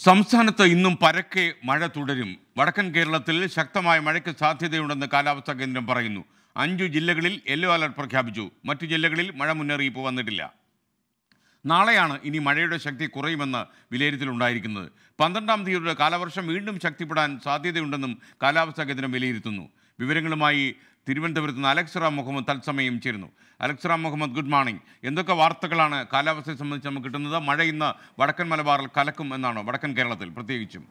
സംസ്ഥാനത്ത് ഇന്നും പരക്കെ മഴ തുടരും. വടക്കൻ കേരളത്തിൽ ശക്തമായ മഴയ്ക്ക് സാധ്യതയുണ്ടെന്ന് കാലാവസ്ഥാ കേന്ദ്രം പറയുന്നു. 5 ജില്ലകളിൽ യെല്ലോ അലർട്ട് പ്രഖ്യാപിച്ചു. മറ്റു ജില്ലകളിൽ മഴ മുന്നറിയിപ്പ് വന്നിട്ടില്ല. നാളെയാണ് ഇനി മഴയുടെ ശക്തി കുറയുമെന്ന് വിലയിരുത്തലുണ്ടായിരിക്കുന്നത്. 12-ാം തീയതിയുടെ കാലവർഷം വീണ്ടും ശക്തിപ്പെടാൻ സാധ്യതയുണ്ടെന്നും കാലാവസ്ഥാ കേന്ദ്രം വിലയിരുത്തുന്നു. വിവരങ്ങളുമായി തിരുവനന്തപുരത്ത് നിന്ന് അലക്സ് റാം മുഹമ്മദ് തത്സമയം ചേരുന്നു. Alex Ram Muhammad, good morning. എന്തൊക്കെ വാർത്തകളാണ് കാലാവസ്ഥയെ സംബന്ധിച്ച് നമുക്ക് കിട്ടുന്നത്? മഴ ഇന്ന് വടക്കൻ മലബാറിൽ കലക്കും എന്നാണോ, വടക്കൻ കേരളത്തിൽ പ്രത്യേകിച്ചും?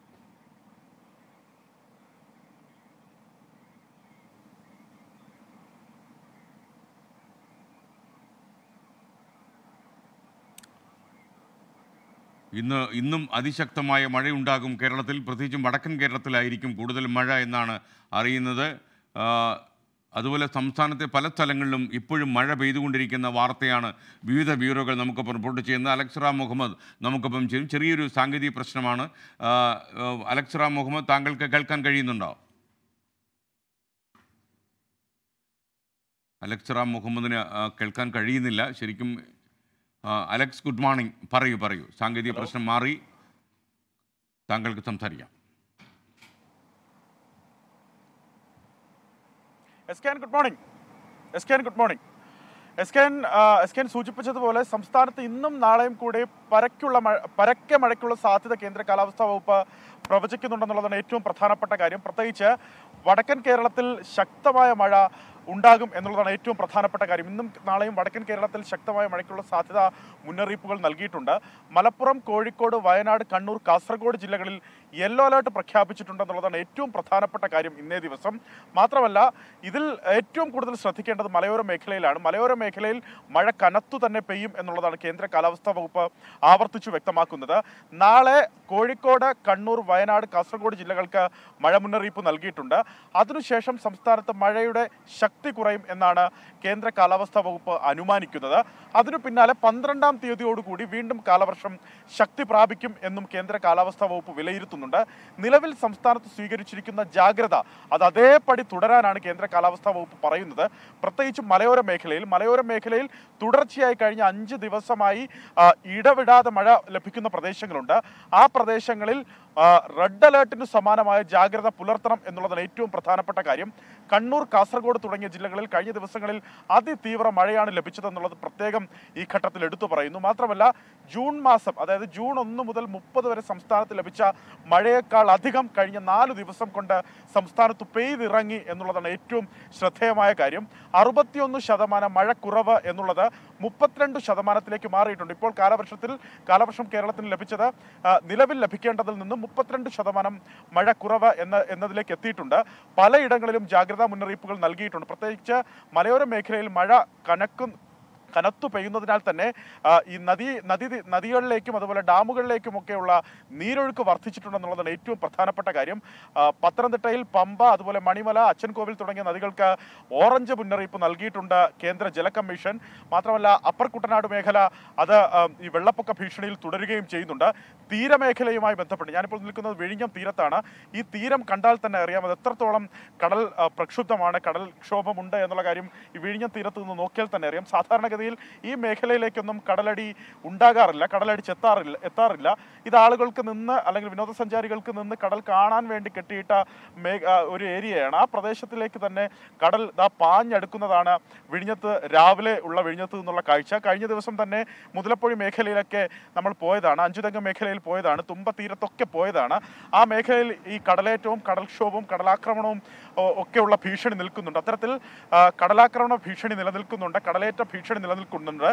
ഇന്നും അതിശക്തമായ മഴയുണ്ടാകും കേരളത്തിൽ. പ്രത്യേകിച്ചും വടക്കൻ കേരളത്തിലായിരിക്കും കൂടുതൽ മഴ എന്നാണ് അറിയുന്നത്. അതുപോലെ സംസ്ഥാനത്തെ പല സ്ഥലങ്ങളിലും ഇപ്പോഴും മഴ പെയ്തുകൊണ്ടിരിക്കുന്ന വാർത്തയാണ് വിവിധ ബ്യൂറോകൾ നമുക്കൊപ്പം റിപ്പോർട്ട് ചെയ്യുന്നത്. അലക്സ് റാം മുഹമ്മദ് നമുക്കൊപ്പം ചെയ്യും. ചെറിയൊരു സാങ്കേതിക പ്രശ്നമാണ്. അലക്സ് റാം മുഹമ്മദ്, താങ്കൾക്ക് കേൾക്കാൻ കഴിയുന്നുണ്ടോ? അലക്സ് റാം മുഹമ്മദിന് കേൾക്കാൻ കഴിയുന്നില്ല ശരിക്കും. Alex, good morning. പറയൂ. സാങ്കേതിക പ്രശ്നം മാറി, താങ്കൾക്ക് സംസാരിക്കാം. Good morning. എസ്കേൻ സൂചിപ്പിച്ചതുപോലെ സംസ്ഥാനത്ത് ഇന്നും നാളെയും കൂടി പരക്കെ മഴയ്ക്കുള്ള സാധ്യത കേന്ദ്ര കാലാവസ്ഥാ വകുപ്പ് പ്രവചിക്കുന്നുണ്ടെന്നുള്ളതാണ് ഏറ്റവും പ്രധാനപ്പെട്ട കാര്യം. പ്രത്യേകിച്ച് വടക്കൻ കേരളത്തിൽ ശക്തമായ മഴ ഉണ്ടാകും എന്നുള്ളതാണ് ഏറ്റവും പ്രധാനപ്പെട്ട കാര്യം. ഇന്നും നാളെയും വടക്കൻ കേരളത്തിൽ ശക്തമായ മഴയ്ക്കുള്ള സാധ്യത മുന്നറിയിപ്പുകൾ നൽകിയിട്ടുണ്ട്. മലപ്പുറം, കോഴിക്കോട്, വയനാട്, കണ്ണൂർ, കാസർഗോഡ് ജില്ലകളിൽ യെല്ലോ അലേർട്ട് പ്രഖ്യാപിച്ചിട്ടുണ്ടെന്നുള്ളതാണ് ഏറ്റവും പ്രധാനപ്പെട്ട കാര്യം ഇന്നേ ദിവസം. മാത്രമല്ല, ഇതിൽ ഏറ്റവും കൂടുതൽ ശ്രദ്ധിക്കേണ്ടത് മലയോര മേഖലയിലാണ്. മലയോര മേഖലയിൽ മഴ കനത്തു തന്നെ പെയ്യും എന്നുള്ളതാണ് കേന്ദ്ര കാലാവസ്ഥാ വകുപ്പ് ആവർത്തിച്ചു വ്യക്തമാക്കുന്നത്. നാളെ കോഴിക്കോട്, കണ്ണൂർ, വയനാട്, കാസർഗോഡ് ജില്ലകൾക്ക് മഴ മുന്നറിയിപ്പ് നൽകിയിട്ടുണ്ട്. അതിനുശേഷം സംസ്ഥാനത്ത് മഴയുടെ ശക്തി കുറയും എന്നാണ് കേന്ദ്ര കാലാവസ്ഥാ വകുപ്പ് അനുമാനിക്കുന്നത്. അതിനു പിന്നാലെ 12-ാം തീയതിയോടുകൂടി വീണ്ടും കാലവർഷം ശക്തി പ്രാപിക്കും എന്നും കേന്ദ്ര കാലാവസ്ഥാ വകുപ്പ് വിലയിരുത്തുന്നുണ്ട്. നിലവിൽ സംസ്ഥാനത്ത് സ്വീകരിച്ചിരിക്കുന്ന ജാഗ്രത അത് അതേപടി തുടരാനാണ് കേന്ദ്ര കാലാവസ്ഥാ വകുപ്പ് പറയുന്നത്. പ്രത്യേകിച്ച് മലയോര മേഖലയിൽ തുടർച്ചയായി കഴിഞ്ഞ 5 ദിവസമായി ഇടവിടാതെ മഴ ലഭിക്കുന്ന പ്രദേശങ്ങളുണ്ട്. ആ പ്രദേശങ്ങളിൽ റെഡ് അലേർട്ടിന് സമാനമായ ജാഗ്രത പുലർത്തണം എന്നുള്ളതാണ് ഏറ്റവും പ്രധാനപ്പെട്ട കാര്യം. കണ്ണൂർ, കാസർഗോഡ് തുടങ്ങിയ ജില്ലകളിൽ കഴിഞ്ഞ ദിവസങ്ങളിൽ അതിതീവ്ര മഴയാണ് ലഭിച്ചതെന്നുള്ളത് പ്രത്യേകം ഈ ഘട്ടത്തിൽ എടുത്തു പറയുന്നു. മാത്രമല്ല, ജൂൺ മാസം, അതായത് ജൂൺ 1 മുതൽ 30 വരെ സംസ്ഥാനത്ത് ലഭിച്ച മഴയേക്കാൾ അധികം കഴിഞ്ഞ 4 ദിവസം കൊണ്ട് സംസ്ഥാനത്ത് പെയ്തിറങ്ങി എന്നുള്ളതാണ് ഏറ്റവും ശ്രദ്ധേയമായ കാര്യം. 61% മഴ കുറവ് എന്നുള്ളത് 32% മാറിയിട്ടുണ്ട്. ഇപ്പോൾ കാലവർഷം കേരളത്തിന് ലഭിച്ചത് നിലവിൽ ലഭിക്കേണ്ടതിൽ നിന്നും 32% മഴ കുറവ് എന്നതിലേക്ക് എത്തിയിട്ടുണ്ട്. പലയിടങ്ങളിലും ജാഗ്രതാ മുന്നറിയിപ്പുകൾ നൽകിയിട്ടുണ്ട്. പ്രത്യേകിച്ച് മലയോര മേഖലയിൽ മഴ കനത്തു പെയ്യുന്നതിനാൽ തന്നെ ഈ നദികളിലേക്കും അതുപോലെ ഡാമുകളിലേക്കുമൊക്കെയുള്ള നീരൊഴുക്ക് വർദ്ധിച്ചിട്ടുണ്ടെന്നുള്ളതാണ് ഏറ്റവും പ്രധാനപ്പെട്ട കാര്യം. പത്തനംതിട്ടയിൽ പമ്പ, അതുപോലെ മണിമല, അച്ചൻകോവിൽ തുടങ്ങിയ നദികൾക്ക് ഓറഞ്ച് മുന്നറിയിപ്പ് നൽകിയിട്ടുണ്ട് കേന്ദ്ര ജല കമ്മീഷൻ. മാത്രമല്ല, അപ്പർ കുട്ടനാട് മേഖല അത് ഈ വെള്ളപ്പൊക്ക ഭീഷണിയിൽ തുടരുകയും ചെയ്യുന്നുണ്ട്. തീരമേഖലയുമായി ബന്ധപ്പെട്ട് ഞാനിപ്പോൾ നിൽക്കുന്നത് വിഴിഞ്ഞം തീരത്താണ്. ഈ തീരം കണ്ടാൽ തന്നെ അറിയാം അത് എത്രത്തോളം കടൽ പ്രക്ഷുബ്ധമാണ്, കടൽക്ഷോഭമുണ്ട് എന്നുള്ള കാര്യം ഈ വിഴിഞ്ഞം തീരത്ത് നിന്ന് നോക്കിയാൽ തന്നെ അറിയാം. സാധാരണഗതിയിൽ ഈ മേഖലയിലേക്കൊന്നും കടലടി ഉണ്ടാകാറില്ല, എത്താറില്ല. ഇത് ആളുകൾക്ക് നിന്ന് അല്ലെങ്കിൽ വിനോദസഞ്ചാരികൾക്ക് നിന്ന് കടൽ കാണാൻ വേണ്ടി കെട്ടിയിട്ട ഒരു ഏരിയയാണ്. ആ പ്രദേശത്തിലേക്ക് തന്നെ കടൽ പാഞ്ഞടുക്കുന്നതാണ് രാവിലെ ഉള്ള വിഴിഞ്ഞത്ത് നിന്നുള്ള കാഴ്ച. കഴിഞ്ഞ ദിവസം തന്നെ മുതലപ്പൊഴി മേഖലയിലൊക്കെ നമ്മൾ പോയതാണ്, അഞ്ചുതെങ്ങ് മേഖലയിൽ പോയതാണ്, തുമ്പ തീരത്തൊക്കെ പോയതാണ്. ആ മേഖലയിൽ ഈ കടലേറ്റവും കടൽക്ഷോഭവും കടലാക്രമണവും ഒക്കെയുള്ള ഭീഷണി നിൽക്കുന്നുണ്ട്. അത്തരത്തിൽ കടലാക്രമണ ഭീഷണി നിലനിൽക്കുന്നുണ്ട്, കടലേറ്റ ഭീഷണി നിലനിൽക്കുന്നുണ്ട്.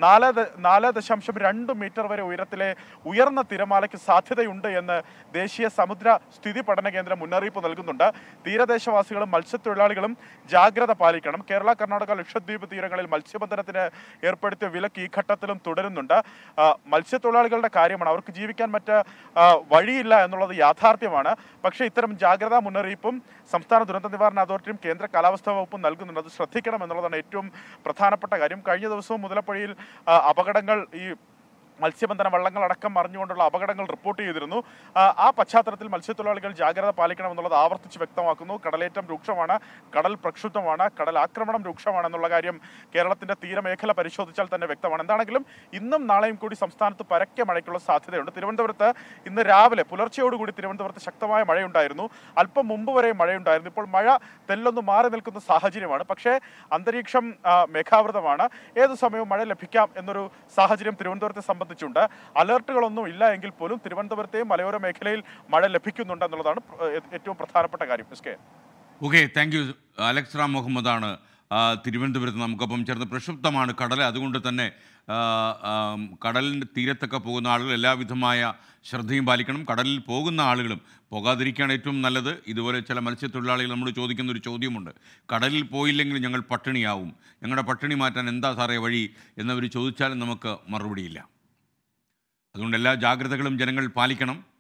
4.2 മീറ്റർ വരെ ഉയരത്തിലെ ഉയർന്ന തിരമാലയ്ക്ക് സാധ്യതയുണ്ട് എന്ന് ദേശീയ സമുദ്ര സ്ഥിതി പഠന കേന്ദ്രം മുന്നറിയിപ്പ് നൽകുന്നുണ്ട്. തീരദേശവാസികളും മത്സ്യത്തൊഴിലാളികളും ജാഗ്രത പാലിക്കണം. കേരള, കർണാടക, ലക്ഷദ്വീപ് തീരങ്ങളിൽ മത്സ്യബന്ധനത്തിന് ഏർപ്പെടുത്തിയ വിലക്ക് ഈ ഘട്ടത്തിലും തുടരുന്നുണ്ട്. മത്സ്യത്തൊഴിലാളികളുടെ കാര്യമാണ്, അവർക്ക് ജീവിക്കാൻ വഴിയില്ല എന്നുള്ളത് യാഥാർത്ഥ്യമാണ്. പക്ഷേ ഇത്തരം ജാഗ്രതാ മുന്നറിയിപ്പും സംസ്ഥാന ദുരന്ത നിവാരണ അതോറിറ്റിയും കേന്ദ്ര കാലാവസ്ഥാ വകുപ്പും നൽകുന്നുണ്ട്. അത് ശ്രദ്ധിക്കണം എന്നുള്ളതാണ് ഏറ്റവും പ്രധാനപ്പെട്ട കാര്യം. കഴിഞ്ഞ ദിവസവും മുതലപ്പൊഴിയിൽ അപകടങ്ങൾ ഈ മത്സ്യബന്ധന വള്ളങ്ങളടക്കം മറിഞ്ഞുകൊണ്ടുള്ള അപകടങ്ങൾ റിപ്പോർട്ട് ചെയ്തിരുന്നു. ആ പശ്ചാത്തലത്തിൽ മത്സ്യത്തൊഴിലാളികൾ ജാഗ്രത പാലിക്കണമെന്നുള്ളത് ആവർത്തിച്ച് വ്യക്തമാക്കുന്നു. കടലേറ്റം രൂക്ഷമാണ്, കടൽ പ്രക്ഷുബ്ധമാണ്, കടൽ ആക്രമണം രൂക്ഷമാണെന്നുള്ള കാര്യം കേരളത്തിന്റെ തീരമേഖല പരിശോധിച്ചാൽ തന്നെ വ്യക്തമാണ്. എന്താണെങ്കിലും ഇന്നും നാളെയും കൂടി സംസ്ഥാനത്ത് പരക്കെ മഴയ്ക്കുള്ള സാധ്യതയുണ്ട്. തിരുവനന്തപുരത്ത് ഇന്ന് രാവിലെ പുലർച്ചയോടുകൂടി തിരുവനന്തപുരത്ത് ശക്തമായ മഴയുണ്ടായിരുന്നു. അല്പം മുമ്പ് വരെ മഴയുണ്ടായിരുന്നു. ഇപ്പോൾ മഴ തെല്ലൊന്ന് മാറി നിൽക്കുന്ന സാഹചര്യമാണ്. പക്ഷേ അന്തരീക്ഷം മേഘാവൃതമാണ്. ഏതു സമയവും മഴ ലഭിക്കാം എന്നൊരു സാഹചര്യം തിരുവനന്തപുരത്തെ സംബന്ധിച്ചുണ്ട്. അലർട്ടുകളൊന്നും ഇല്ല എങ്കിൽ പോലും തിരുവനന്തപുരത്തെയും മലയോര മേഖലയിൽ മഴ ലഭിക്കുന്നുണ്ട് എന്നുള്ളതാണ് ഏറ്റവും പ്രധാനപ്പെട്ട കാര്യം. Okay, thank you. Alex Ram മുഹമ്മദാണ് തിരുവനന്തപുരത്ത് നമുക്കൊപ്പം ചേർന്ന്. പ്രക്ഷുബ്ധമാണ് കടൽ, അതുകൊണ്ട് തന്നെ കടലിൻ്റെ തീരത്തൊക്കെ പോകുന്ന ആളുകൾ എല്ലാവിധമായ ശ്രദ്ധയും പാലിക്കണം. കടലിൽ പോകുന്ന ആളുകളും പോകാതിരിക്കുകയാണ് ഏറ്റവും നല്ലത്. ഇതുപോലെ ചില മത്സ്യത്തൊഴിലാളികൾ നമ്മൾ ചോദിക്കുന്ന ഒരു ചോദ്യമുണ്ട്, കടലിൽ പോയില്ലെങ്കിൽ ഞങ്ങൾ പട്ടിണിയാവും, ഞങ്ങളുടെ പട്ടിണി മാറ്റാൻ എന്താ സാറേ വഴി എന്നവർ ചോദിച്ചാലും നമുക്ക് മറുപടിയില്ല. അതുകൊണ്ട് എല്ലാ ജാഗ്രതകളും ജനങ്ങൾ പാലിക്കണം.